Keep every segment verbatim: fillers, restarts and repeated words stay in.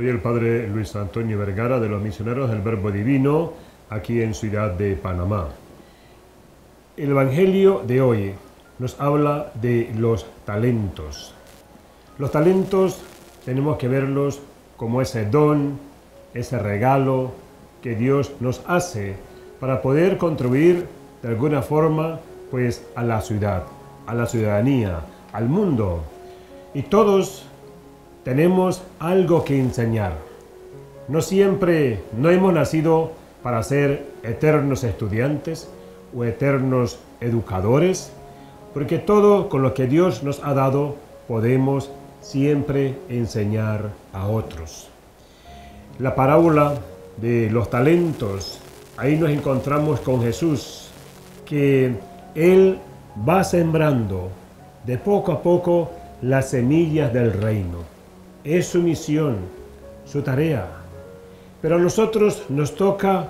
Soy el Padre Luis Antonio Vergara de los Misioneros del Verbo Divino, aquí en Ciudad de Panamá. El Evangelio de hoy nos habla de los talentos. Los talentos tenemos que verlos como ese don, ese regalo que Dios nos hace para poder contribuir de alguna forma pues a la ciudad, a la ciudadanía, al mundo. Y todos tenemos algo que enseñar. No siempre, no hemos nacido para ser eternos estudiantes o eternos educadores, porque todo con lo que Dios nos ha dado podemos siempre enseñar a otros. La parábola de los talentos, ahí nos encontramos con Jesús, que Él va sembrando de poco a poco las semillas del reino. Es su misión, su tarea. Pero a nosotros nos toca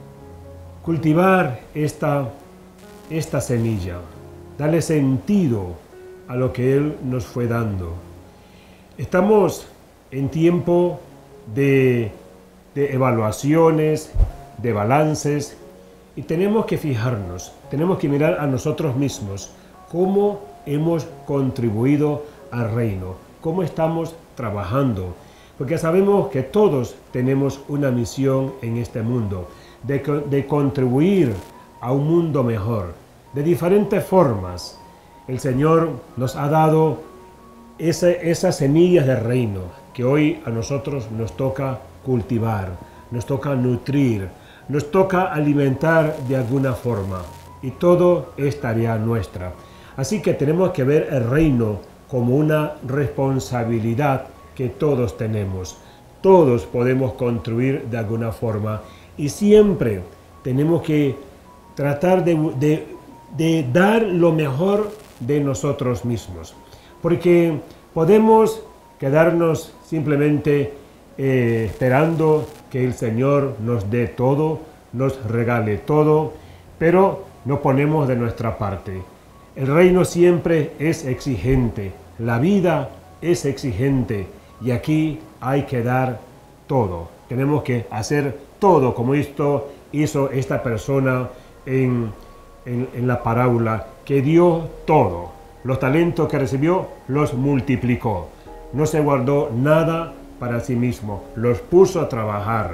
cultivar esta, esta semilla, darle sentido a lo que Él nos fue dando. Estamos en tiempo de, de evaluaciones, de balances, y tenemos que fijarnos, tenemos que mirar a nosotros mismos, cómo hemos contribuido al reino, cómo estamos trabajando, porque sabemos que todos tenemos una misión en este mundo, de, de contribuir a un mundo mejor, de diferentes formas. El Señor nos ha dado ese, esas semillas del reino, que hoy a nosotros nos toca cultivar, nos toca nutrir, nos toca alimentar de alguna forma, y todo es tarea nuestra. Así que tenemos que ver el reino como una responsabilidad que todos tenemos. Todos podemos contribuir de alguna forma y siempre tenemos que tratar de, de, de dar lo mejor de nosotros mismos. Porque podemos quedarnos simplemente eh, esperando que el Señor nos dé todo, nos regale todo, pero no ponemos de nuestra parte. El reino siempre es exigente, la vida es exigente y aquí hay que dar todo. Tenemos que hacer todo como esto hizo esta persona en, en, en la parábola, que dio todo. Los talentos que recibió los multiplicó. No se guardó nada para sí mismo, los puso a trabajar.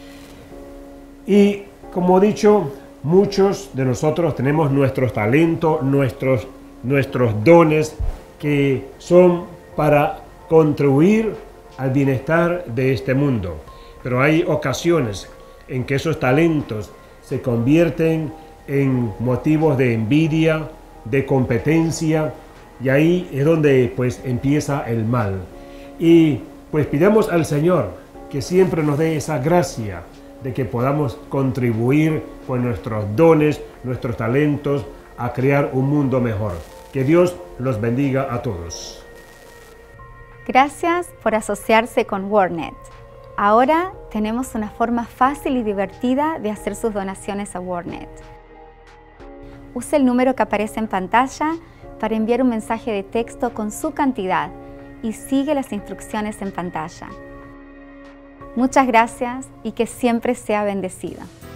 Y como he dicho, muchos de nosotros tenemos nuestros talentos, nuestros, nuestros dones que son para contribuir al bienestar de este mundo. Pero hay ocasiones en que esos talentos se convierten en motivos de envidia, de competencia, y ahí es donde pues empieza el mal. Y pues pidamos al Señor que siempre nos dé esa gracia de que podamos contribuir con nuestros dones, nuestros talentos, a crear un mundo mejor. Que Dios los bendiga a todos. Gracias por asociarse con WordNet. Ahora tenemos una forma fácil y divertida de hacer sus donaciones a WordNet. Use el número que aparece en pantalla para enviar un mensaje de texto con su cantidad y sigue las instrucciones en pantalla. Muchas gracias y que siempre sea bendecido.